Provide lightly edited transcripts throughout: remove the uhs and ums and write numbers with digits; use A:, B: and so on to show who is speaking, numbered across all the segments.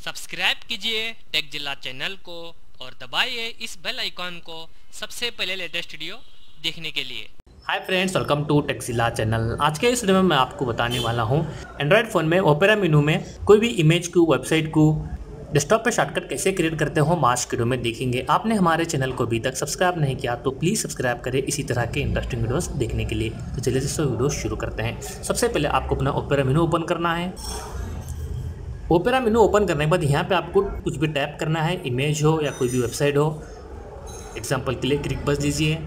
A: Subscribe कीजिए take जिला channel को और दबाइए इस बेल आइकॉन को सबसे पहले लेटेस्ट वीडियो देखने के लिए।
B: Hi friends, welcome to Techzilla channel. आज के इस वीडियो में मैं आपको बताने वाला हूं एंड्रॉयड फ़ोन में ओपेरा मेनू में कोई भी इमेज को, वेबसाइट को डेस्कटॉप पे शॉर्टकट कैसे क्रिएट करते हो आज के वीडियो में देखेंगे। आपने हमारे चैनल को अभी तक सब्सक्राइब नहीं किया तो प्लीज़ सब्सक्राइब करें इसी तरह के इंटरेस्टिंग वीडियोस देखने के लिए। तो चलिए दोस्तों वीडियो शुरू करते हैं। सबसे पहले आपको अपना ओपेरा मेनू ओपन करना है। ओपेरा मेनू ओपन करने के बाद यहाँ पे आपको कुछ भी टैप करना है, इमेज हो या कोई भी वेबसाइट हो। एग्जाम्पल के लिए क्रिकबज़ लीजिए।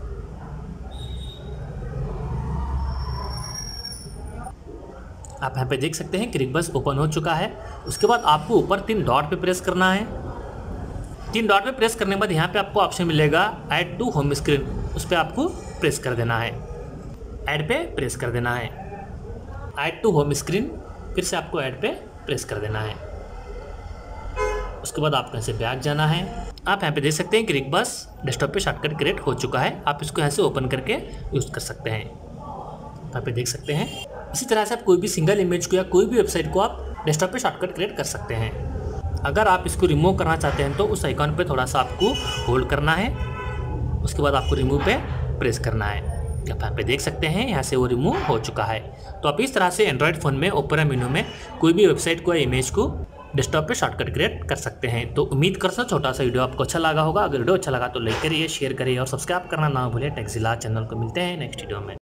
B: आप यहाँ पे देख सकते हैं क्रिकबज़ ओपन हो चुका है। उसके बाद आपको ऊपर 3 डॉट पे प्रेस करना है। 3 डॉट पे प्रेस करने के बाद यहाँ पे आपको ऑप्शन मिलेगा ऐड टू होम स्क्रीन, उस पर आपको प्रेस कर देना है। ऐड पे प्रेस कर देना है। ऐड टू होम स्क्रीन, फिर से आपको ऐड पे प्रेस कर देना है। उसके बाद आपको यहाँ से बैक जाना है। आप यहाँ पे देख सकते हैं क्रिकबज़ डेस्कटॉप पे शॉर्टकट क्रिएट हो चुका है। आप इसको यहाँ से ओपन करके यूज़ कर सकते हैं। यहाँ पे देख सकते हैं। इसी तरह से आप कोई भी सिंगल इमेज को या कोई भी वेबसाइट को आप डेस्कटॉप पे शॉर्टकट क्रिएट कर सकते हैं। अगर आप इसको रिमूव करना चाहते हैं तो उस आइकॉन पे थोड़ा सा आपको होल्ड करना है। उसके बाद आपको रिमूव पे प्रेस करना है। आप यहाँ पे देख सकते हैं यहाँ से वो रिमूव हो चुका है। तो आप इस तरह से एंड्रॉयड फ़ोन में ओपेरा मेनू में कोई भी वेबसाइट को या इमेज को डेस्कटॉप पे शॉर्टकट क्रिएट कर सकते हैं। तो उम्मीद करता हूं छोटा सा वीडियो आपको अच्छा लगा होगा। अगर वीडियो अच्छा लगा तो लाइक करिए, शेयर करिए और सब्सक्राइब करना ना भूलिए टेक्जिला चैनल को। मिलते हैं नेक्स्ट वीडियो में।